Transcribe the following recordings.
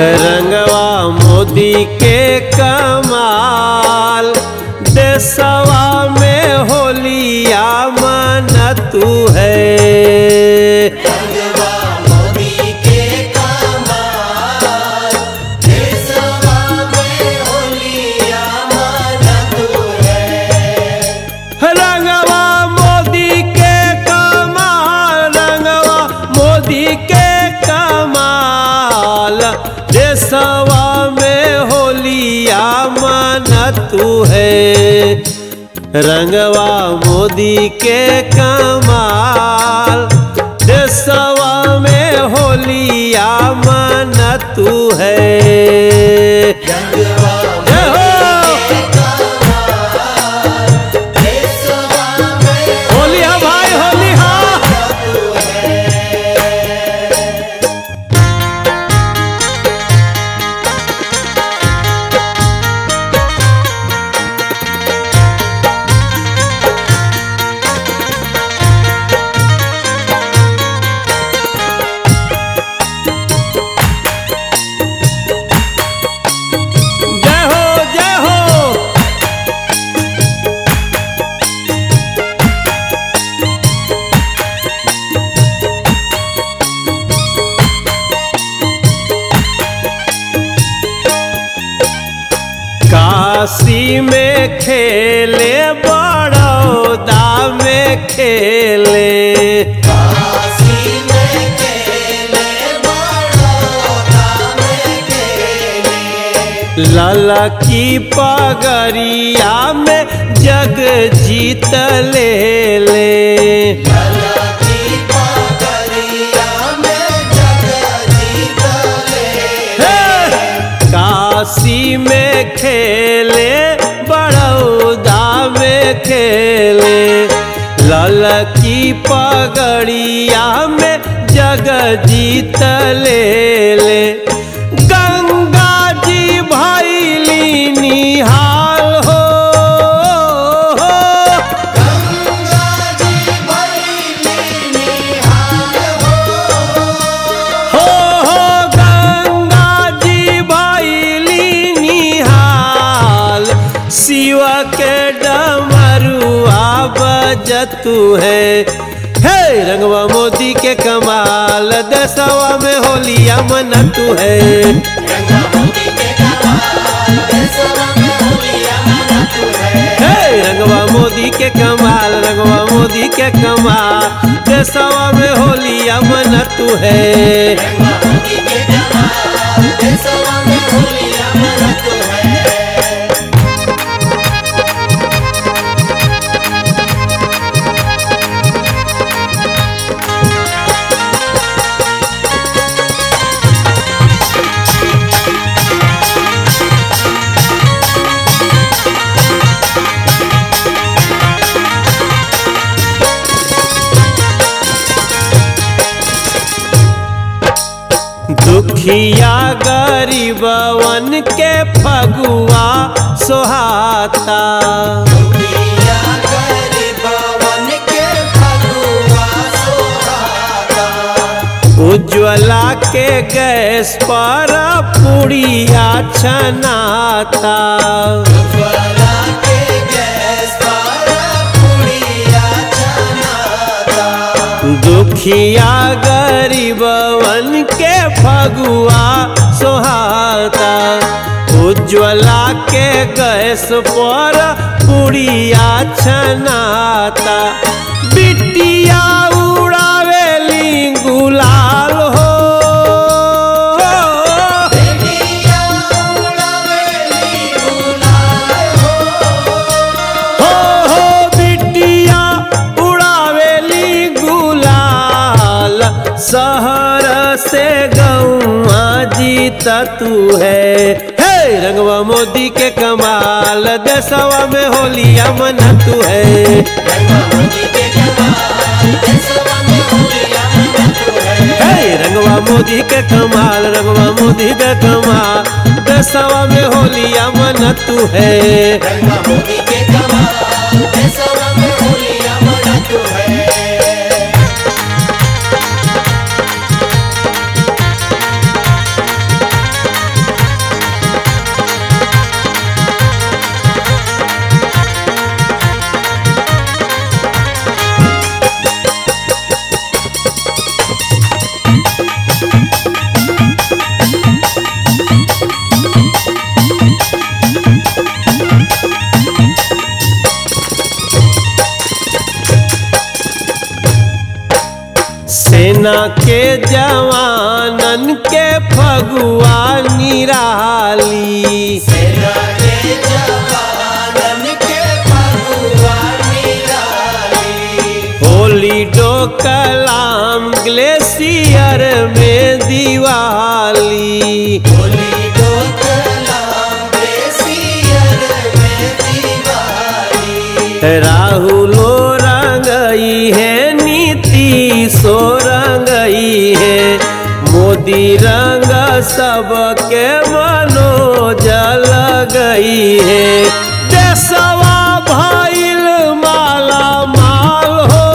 रंगवा मोदी के कमाल, देशवा में होलिया मनतु है। रंगवा मोदी के कमाल, देशवा में होलिया मनतु है। रंगवा मोदी के कमाल, रंगवा मोदी के कमाल, देशवा में होलिया मनतु है। रंगवा मोदी के कमाल, देशवा में होलिया मनतु है। रंगवा मोदी के कमाल, देशवा में होलिया भाई होलिया। मनतु है। जय हो जय हो। काशी में खेले, बड़ौदा में खेले, काशी में खेले, बड़ौदा में खेले। लाला की पगड़िया में जग जीत ले ले। लाला की पगड़िया में जग जीत ले। काशी में खेले, बड़ौदा में खेले, लाल की पगड़िया में जग जीत ले ले। गंगा जी भैली निहाल हो, गंगा जी भैली निहाल हो गंगा जी भैली निहाल, शिव के डमरुआ बजतु है। हे रंगवा मोदी के कमाल, देशवा में होलिया मनतु है। रंगवा मोदी के कमाल, देशवा में होलिया मनतु है। हे रंगवा मोदी के कमाल, रंगवा मोदी के कमाल, देशवा में होलिया मनतु है। रंगवा मोदी के कमाल, देशवा में होलिया मनतु है। दुखिया गरीबवन के फगुआ सोहाता, दुखिया गरीबवन के फगुआ सोहाता। उज्ज्वला के गैस पर पुड़िया छनाता। उज्ज्वला के गैस पर पुड़िया छनाता। दुखिया गरीबवन के फगुआ सोहाता, उज्ज्वला के गैस पर पुड़िया छनाता। बिटिया उड़ावेली गुलाल हो, बेटिया उड़ावेली गुलाल हो बिटिया उड़ावेली गुलाल, शहर से गौआ जीता तू है। हे रंगवा मोदी के कमाल, देशवा में होलिया मनतु है। रंगवा मोदी के कमाल, देशवा में होलिया मनतु है। हे रंगवा मोदी के कमाल, रंगवा मोदी के कमाल, देशवा में होलिया मनतु है। रंगवा मोदी के कमाल, देशवा में होलिया मनतु है। के जवानन के फगुआ निराली। सेना के जवानन के फगुआ निराली। होली डोकलाम ग्लेशियर में दिवाली। होली डोकलाम ग्लेशियर में दिवाली। राहुलो रंगई है, नीतीशो रंगई है, मोदी रंग सबके मनोज लगई है। देशवा भइल माला माल हो,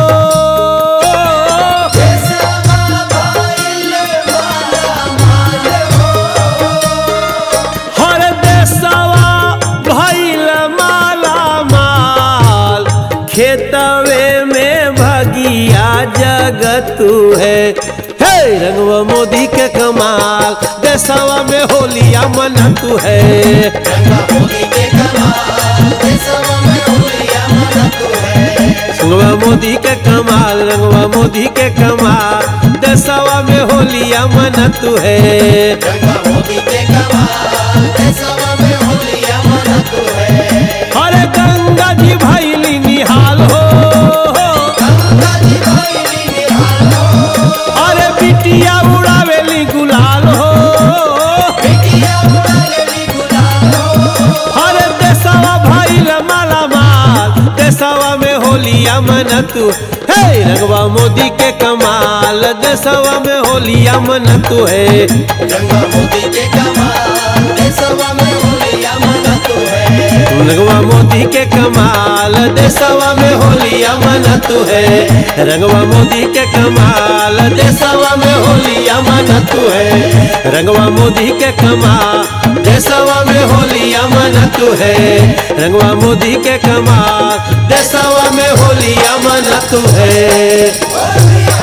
देशवा भइल माला माल हो। हर देशवा भइल माला माल, खेतवे में भगिया जगतू है। हे रंगवा मोदी के कमाल, देशवा में होलिया मनतू है। रंगवा मोदी के कमाल, देशवा में होलिया मनतू है। रंगवा मोदी के कमाल, रंगवा मोदी के कमाल, देशवा में होलिया मनतू है। रंगवा मोदी के कमाल, देशवा में होलिया मनतू है। अरे गंगा जी भैली निहाल हो, गंगा जी भइली निहाल हो। अरे बिटिया उड़ावेली गुलाल हो। बिटिया उड़ावेली गुलाल हो। अरे देशवा भइल माला माल, देशवा में होलिया मनतू। हे रंगवा मोदी के कमाल, देशवा में होलिया मनतू है। रंगवा मोदी के कमाल, देशवा में होलिया मनतू है। रंगवा मोदी के कमाल, देशवा में होलिया मनतू है। रंगवा मोदी के कमाल, देशवा में होलिया मनतू है। रंगवा मोदी के कमाल, देशवा में होलिया मनतू है। रंगवा मोदी के कमाल, देशवा में होलिया मनतू है।